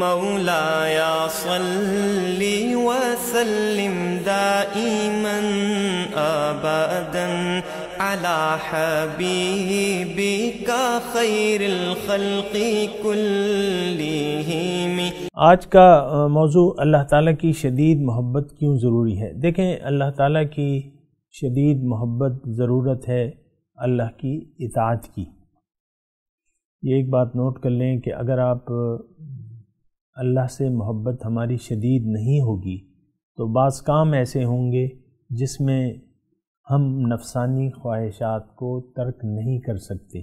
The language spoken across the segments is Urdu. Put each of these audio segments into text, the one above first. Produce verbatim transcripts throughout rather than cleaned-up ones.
مولاي صل وسلم دائما ابدا على حبيبك خير الخلق كلهم۔ آج کا موضوع اللہ تعالیٰ کی شدید محبت کیوں ضروری ہے۔ دیکھیں، اللہ تعالیٰ کی شدید محبت ضرورت ہے اللہ کی اطاعت کی۔ یہ ایک بات نوٹ کر لیں کہ اگر آپ اللہ سے محبت ہماری شدید نہیں ہوگی تو بعض کام ایسے ہوں گے جس میں ہم نفسانی خواہشات کو ترک نہیں کر سکتے۔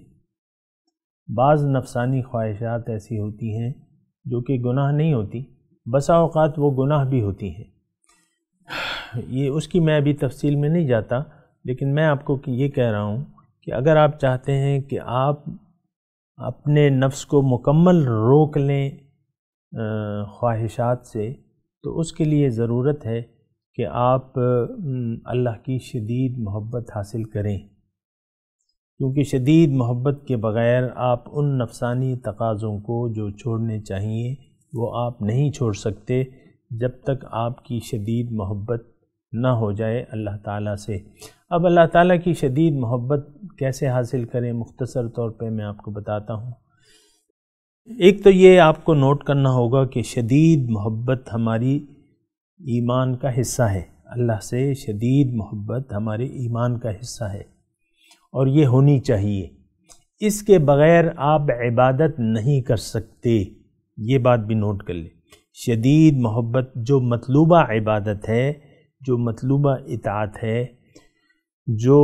بعض نفسانی خواہشات ایسی ہوتی ہیں جو کہ گناہ نہیں ہوتی، بسا اوقات وہ گناہ بھی ہوتی ہیں۔ یہ اس کی میں ابھی تفصیل میں نہیں جاتا، لیکن میں آپ کو یہ کہہ رہا ہوں کہ اگر آپ چاہتے ہیں کہ آپ اپنے نفس کو مکمل روک لیں خواہشات سے، تو اس کے لیے ضرورت ہے کہ آپ اللہ کی شدید محبت حاصل کریں، کیونکہ شدید محبت کے بغیر آپ ان نفسانی تقاضوں کو جو چھوڑنے چاہیے وہ آپ نہیں چھوڑ سکتے جب تک آپ کی شدید محبت نہ ہو جائے اللہ تعالیٰ سے۔ اب اللہ تعالیٰ کی شدید محبت کیسے حاصل کریں، مختصر طور پہ میں آپ کو بتاتا ہوں۔ ایک تو یہ آپ کو نوٹ کرنا ہوگا کہ شدید محبت ہماری ایمان کا حصہ ہے۔ اللہ سے شدید محبت ہمارے ایمان کا حصہ ہے اور یہ ہونی چاہیے۔ اس کے بغیر آپ عبادت نہیں کر سکتے، یہ بات بھی نوٹ کر لیں۔ شدید محبت جو مطلوبہ عبادت ہے، جو مطلوبہ اطاعت ہے، جو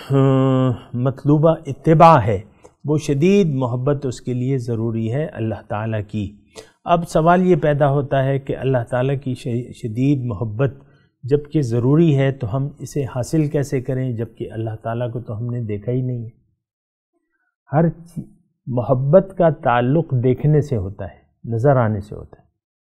مطلوبہ اتباع ہے، وہ شدید محبت اس کے لیے ضروری ہے اللہ تعالیٰ کی۔ اب سوال یہ پیدا ہوتا ہے کہ اللہ تعالیٰ کی شدید محبت جب کہ ضروری ہے تو ہم اسے حاصل کیسے کریں، جب کہ اللہ تعالیٰ کو تو ہم نے دیکھا ہی نہیں ہے۔ ہر محبت کا تعلق دیکھنے سے ہوتا ہے، نظر آنے سے ہوتا ہے۔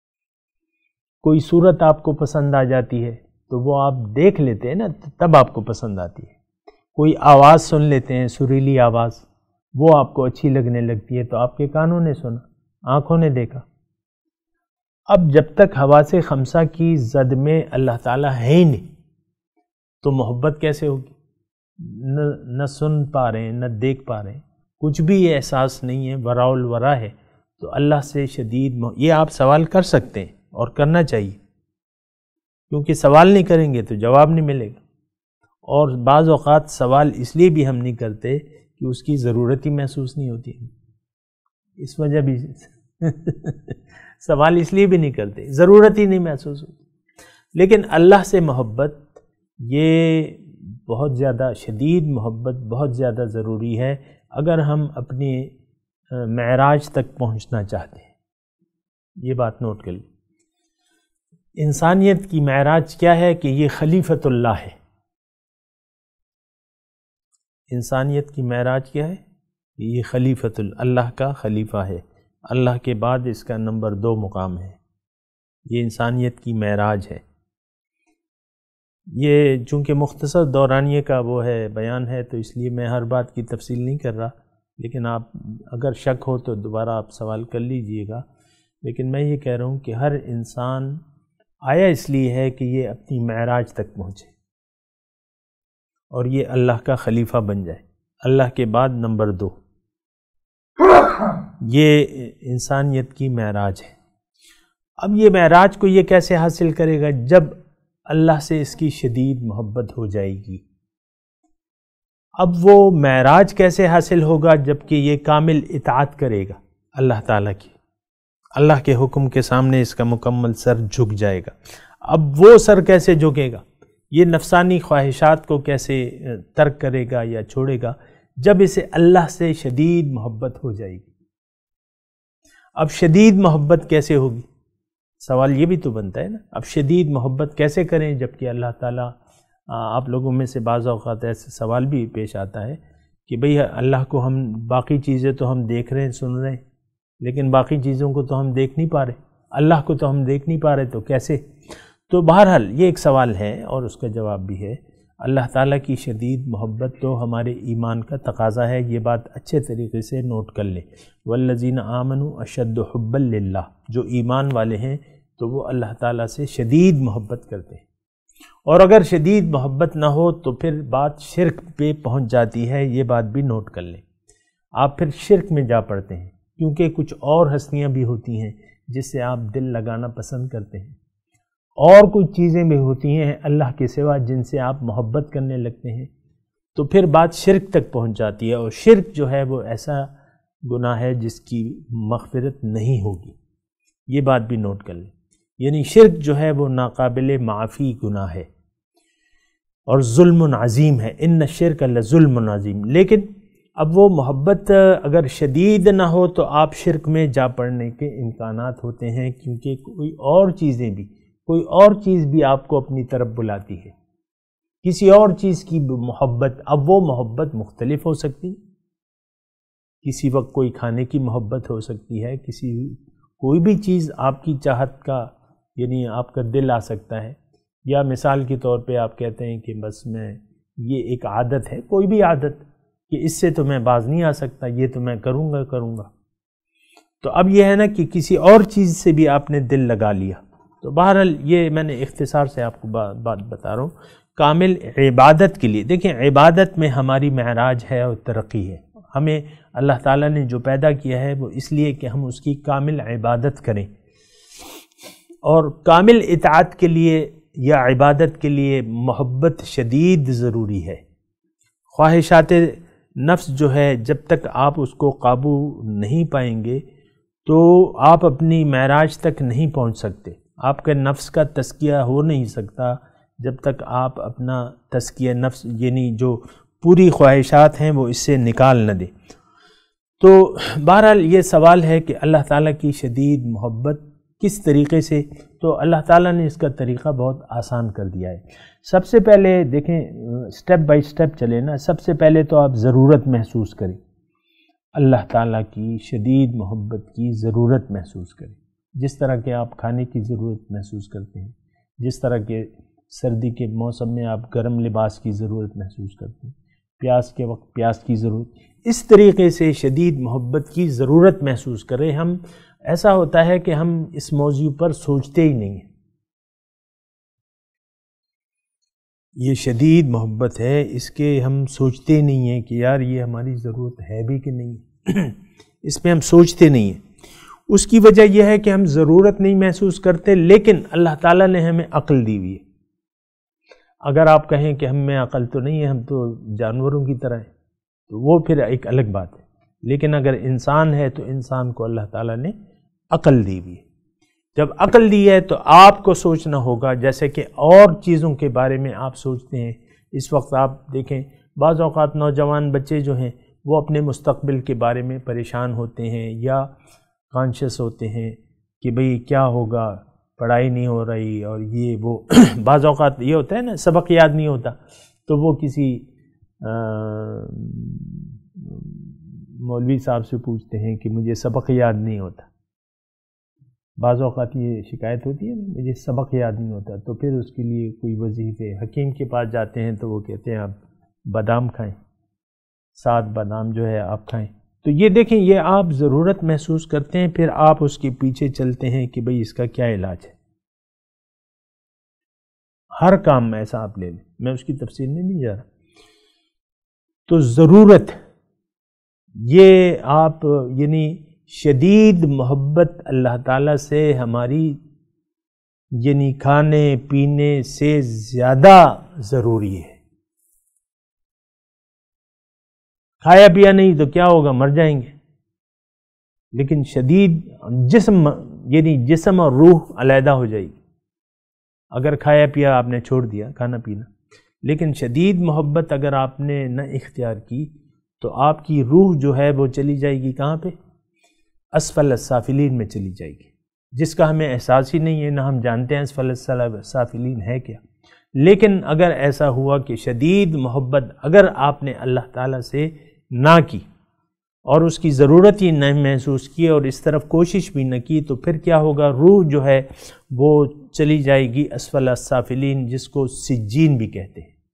کوئی صورت آپ کو پسند آ جاتی ہے تو وہ آپ دیکھ لیتے ہیں نا، تب آپ کو پسند آتی ہے۔ کوئی آواز سن لیتے ہیں، سریلی آواز، وہ آپ کو اچھی لگنے لگتی ہے تو آپ کے کانوں نے سنا، آنکھوں نے دیکھا۔ اب جب تک حواس خمسہ کی زد میں اللہ تعالیٰ ہے ہی نہیں تو محبت کیسے ہوگی؟ نہ نہ سن پا رہے ہیں، نہ دیکھ پا رہے ہیں، کچھ بھی یہ احساس نہیں ہے، وراء الورا ہے، تو اللہ سے شدید محبت۔ یہ آپ سوال کر سکتے ہیں اور کرنا چاہیے، کیونکہ سوال نہیں کریں گے تو جواب نہیں ملے گا۔ اور بعض اوقات سوال اس لیے بھی ہم نہیں کرتے کہ اس کی ضرورت ہی محسوس نہیں ہوتی، اس وجہ بھی سوال اس لیے بھی نہیں کرتے، ضرورت ہی نہیں محسوس ہوتی۔ لیکن اللہ سے محبت یہ بہت زیادہ شدید محبت بہت زیادہ ضروری ہے اگر ہم اپنی معراج تک پہنچنا چاہتے ہیں۔ یہ بات نوٹ کر لیں۔ انسانیت کی معراج کیا ہے کہ یہ خلیفۃ اللہ ہے۔ انسانیت کی معراج کیا ہے؟ یہ خلیفۃ اللہ کا خلیفہ ہے، اللہ کے بعد اس کا نمبر دو مقام ہے۔ یہ انسانیت کی معراج ہے۔ یہ چونکہ مختصر دورانیے کا وہ ہے بیان ہے تو اس لیے میں ہر بات کی تفصیل نہیں کر رہا، لیکن آپ اگر شک ہو تو دوبارہ آپ سوال کر لیجئے گا۔ لیکن میں یہ کہہ رہا ہوں کہ ہر انسان آیا اس لیے ہے کہ یہ اپنی معراج تک پہنچے اور یہ اللہ کا خلیفہ بن جائے، اللہ کے بعد نمبر دو۔ یہ انسانیت کی معراج ہے۔ اب یہ معراج کو یہ کیسے حاصل کرے گا؟ جب اللہ سے اس کی شدید محبت ہو جائے گی۔ اب وہ معراج کیسے حاصل ہوگا؟ جب کہ یہ کامل اطاعت کرے گا اللہ تعالیٰ کی، اللہ کے حکم کے سامنے اس کا مکمل سر جھک جائے گا۔ اب وہ سر کیسے جھکے گا؟ یہ نفسانی خواہشات کو کیسے ترک کرے گا یا چھوڑے گا؟ جب اسے اللہ سے شدید محبت ہو جائے گی۔ اب شدید محبت کیسے ہوگی؟ سوال یہ بھی تو بنتا ہے نا، اب شدید محبت کیسے کریں جبکہ اللہ تعالیٰ، آپ لوگوں میں سے بعض اوقات ایسے سوال بھی پیش آتا ہے کہ بھئی اللہ کو ہم باقی چیزیں تو ہم دیکھ رہے ہیں، سن رہے ہیں، لیکن باقی چیزوں کو تو ہم دیکھ نہیں پا رہے، اللہ کو تو ہم دیکھ نہیں پا رہے، تو کیسے؟ تو بہرحال یہ ایک سوال ہے اور اس کا جواب بھی ہے۔ اللہ تعالیٰ کی شدید محبت تو ہمارے ایمان کا تقاضا ہے، یہ بات اچھے طریقے سے نوٹ کر لیں۔ والذین آمنوا اشد حبا للہ، جو ایمان والے ہیں تو وہ اللہ تعالیٰ سے شدید محبت کرتے ہیں، اور اگر شدید محبت نہ ہو تو پھر بات شرک پہ پہنچ جاتی ہے، یہ بات بھی نوٹ کر لیں۔ آپ پھر شرک میں جا پڑتے ہیں، کیونکہ کچھ اور ہستیاں بھی ہوتی ہیں جس سے آپ دل لگانا پسند کرتے ہیں، اور کچھ چیزیں بھی ہوتی ہیں اللہ کے سوا جن سے آپ محبت کرنے لگتے ہیں، تو پھر بات شرک تک پہنچ جاتی ہے، اور شرک جو ہے وہ ایسا گناہ ہے جس کی مغفرت نہیں ہوگی، یہ بات بھی نوٹ کر لیں۔ یعنی شرک جو ہے وہ ناقابل معافی گناہ ہے اور ظلم عظیم ہے، ان الشرک لظلم عظیم۔ لیکن اب وہ محبت اگر شدید نہ ہو تو آپ شرک میں جا پڑنے کے امکانات ہوتے ہیں، کیونکہ کوئی اور چیزیں بھی کوئی اور چیز بھی آپ کو اپنی طرف بلاتی ہے، کسی اور چیز کی محبت۔ اب وہ محبت مختلف ہو سکتی، کسی وقت کوئی کھانے کی محبت ہو سکتی ہے، کسی کوئی بھی چیز آپ کی چاہت کا یعنی آپ کا دل آ سکتا ہے، یا مثال کے طور پہ آپ کہتے ہیں کہ بس میں یہ ایک عادت ہے، کوئی بھی عادت کہ اس سے تو میں باز نہیں آ سکتا، یہ تو میں کروں گا کروں گا تو اب یہ ہے نا کہ کسی اور چیز سے بھی آپ نے دل لگا لیا۔ تو بہرحال یہ میں نے اختصار سے آپ کو بات بتا رہا ہوں۔ کامل عبادت کے لیے دیکھیں، عبادت میں ہماری معراج ہے اور ترقی ہے، ہمیں اللہ تعالیٰ نے جو پیدا کیا ہے وہ اس لیے کہ ہم اس کی کامل عبادت کریں، اور کامل اطاعت کے لیے یا عبادت کے لیے محبت شدید ضروری ہے۔ خواہشات نفس جو ہے جب تک آپ اس کو قابو نہیں پائیں گے تو آپ اپنی معراج تک نہیں پہنچ سکتے، آپ کے نفس کا تزکیہ ہو نہیں سکتا جب تک آپ اپنا تزکیہ نفس یعنی جو پوری خواہشات ہیں وہ اس سے نکال نہ دیں۔ تو بہرحال یہ سوال ہے کہ اللہ تعالیٰ کی شدید محبت کس طریقے سے، تو اللہ تعالیٰ نے اس کا طریقہ بہت آسان کر دیا ہے۔ سب سے پہلے دیکھیں، سٹیپ بائی سٹیپ چلے نا، سب سے پہلے تو آپ ضرورت محسوس کریں، اللہ تعالیٰ کی شدید محبت کی ضرورت محسوس کریں، جس طرح کہ آپ کھانے کی ضرورت محسوس کرتے ہیں، جس طرح کہ سردی کے موسم میں آپ گرم لباس کی ضرورت محسوس کرتے ہیں، پیاس کے وقت پیاس کی ضرورت، اس طریقے سے شدید محبت کی ضرورت محسوس کریں۔ ہم ایسا ہوتا ہے کہ ہم اس موضوع پر سوچتے ہی نہیں ہیں، یہ شدید محبت ہے، اس کے ہم سوچتے ہی نہیں ہیں کہ یار یہ ہماری ضرورت ہے بھی کہ نہیں، اس پہ ہم سوچتے نہیں ہیں۔ اس کی وجہ یہ ہے کہ ہم ضرورت نہیں محسوس کرتے، لیکن اللہ تعالیٰ نے ہمیں عقل دی ہوئی ہے۔ اگر آپ کہیں کہ ہم میں عقل تو نہیں ہے، ہم تو جانوروں کی طرح ہیں، تو وہ پھر ایک الگ بات ہے، لیکن اگر انسان ہے تو انسان کو اللہ تعالیٰ نے عقل دی ہوئی ہے۔ جب عقل دی ہے تو آپ کو سوچنا ہوگا، جیسے کہ اور چیزوں کے بارے میں آپ سوچتے ہیں۔ اس وقت آپ دیکھیں بعض اوقات نوجوان بچے جو ہیں وہ اپنے مستقبل کے بارے میں پریشان ہوتے ہیں یا کانشیس ہوتے ہیں کہ بھئی کیا ہوگا، پڑھائی نہیں ہو رہی اور یہ وہ بعض اوقات یہ ہوتا ہے نا، سبق یاد نہیں ہوتا تو وہ کسی مولوی صاحب سے پوچھتے ہیں کہ مجھے سبق یاد نہیں ہوتا۔ بعض اوقات یہ شکایت ہوتی ہے نا، مجھے سبق یاد نہیں ہوتا، تو پھر اس کے لیے کوئی وظیفے حکیم کے پاس جاتے ہیں تو وہ کہتے ہیں آپ بادام کھائیں، سات بادام جو ہے آپ کھائیں۔ تو یہ دیکھیں، یہ آپ ضرورت محسوس کرتے ہیں، پھر آپ اس کے پیچھے چلتے ہیں کہ بھئی اس کا کیا علاج ہے۔ ہر کام میں ایسا آپ لے لیں، میں اس کی تفصیل میں نہیں جا رہا۔ تو ضرورت، یہ آپ یعنی شدید محبت اللہ تعالیٰ سے ہماری یعنی کھانے پینے سے زیادہ ضروری ہے۔ کھایا پیا نہیں تو کیا ہوگا، مر جائیں گے، لیکن شدید جسم یعنی جسم اور روح علیحدہ ہو جائے گی اگر کھایا پیا آپ نے چھوڑ دیا، کھانا پینا۔ لیکن شدید محبت اگر آپ نے نہ اختیار کی تو آپ کی روح جو ہے وہ چلی جائے گی کہاں پہ؟ اسفل السافلین میں چلی جائے گی، جس کا ہمیں احساس ہی نہیں ہے، نہ ہم جانتے ہیں اسفل السافلین ہے کیا۔ لیکن اگر ایسا ہوا کہ شدید محبت اگر آپ نے اللہ تعالیٰ سے نہ کی اور اس کی ضرورت ہی نہ محسوس کی اور اس طرف کوشش بھی نہ کی، تو پھر کیا ہوگا؟ روح جو ہے وہ چلی جائے گی اسفل السافلین، جس کو سجین بھی کہتے ہیں،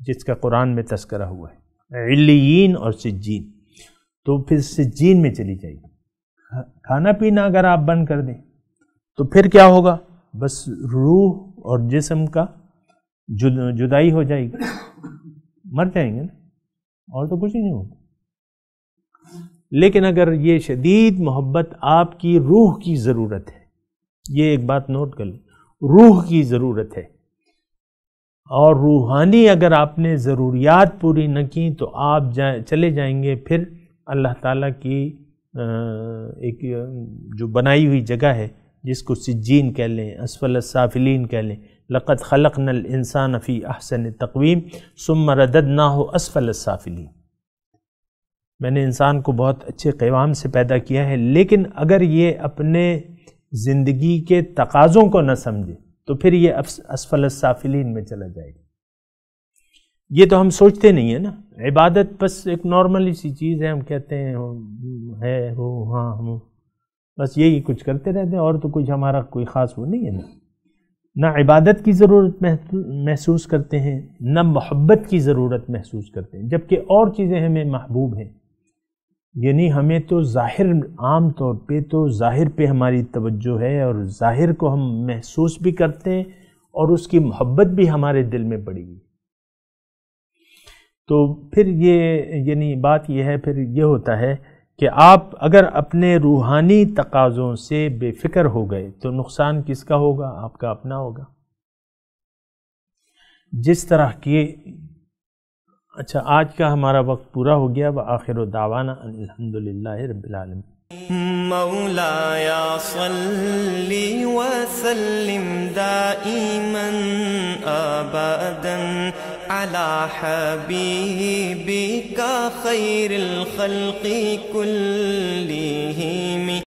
جس کا قرآن میں تذکرہ ہوا ہے، علیین اور سجین، تو پھر سجین میں چلی جائے گی۔ کھانا پینا اگر آپ بند کر دیں تو پھر کیا ہوگا؟ بس روح اور جسم کا جدائی ہو جائے گی، مر جائیں گے نا، اور تو کچھ ہی نہیں ہوگا۔ لیکن اگر یہ شدید محبت آپ کی روح کی ضرورت ہے، یہ ایک بات نوٹ کر لیں، روح کی ضرورت ہے، اور روحانی اگر آپ نے ضروریات پوری نہ کی تو آپ جائیں چلے جائیں گے پھر اللہ تعالیٰ کی ایک جو بنائی ہوئی جگہ ہے جس کو سجین کہہ لیں، اسفل السافلین کہہ لیں، لقد خلقنا الانسان فی احسن تقویم ثم رددناہ اسفل السافلین، میں نے انسان کو بہت اچھے قوام سے پیدا کیا ہے، لیکن اگر یہ اپنے زندگی کے تقاضوں کو نہ سمجھے تو پھر یہ اسفل السافلین میں چلا جائے گا۔ یہ تو ہم سوچتے نہیں ہیں نا، عبادت بس ایک نارمل سی چیز ہے، ہم کہتے ہیں ہے ہو ہاں ہم بس یہی کچھ کرتے رہتے ہیں، اور تو کچھ ہمارا کوئی خاص وہ نہیں ہے نا، نہ عبادت کی ضرورت محسوس کرتے ہیں، نہ محبت کی ضرورت محسوس کرتے ہیں، جبکہ اور چیزیں ہمیں محبوب ہیں۔ یعنی ہمیں تو ظاہر، عام طور پہ تو ظاہر پہ ہماری توجہ ہے، اور ظاہر کو ہم محسوس بھی کرتے ہیں، اور اس کی محبت بھی ہمارے دل میں پڑی ہوئی۔ تو پھر یہ یعنی بات یہ ہے، پھر یہ ہوتا ہے کہ آپ اگر اپنے روحانی تقاضوں سے بے فکر ہو گئے تو نقصان کس کا ہوگا؟ آپ کا اپنا ہوگا۔ جس طرح کی اچھا آج کا ہمارا وقت پورا ہو گیا، وآخر دعوانا ان الحمدللہ رب العالمین۔ مولاي صل وسلم دائما أبدا على حبيبك خير الخلق كلهم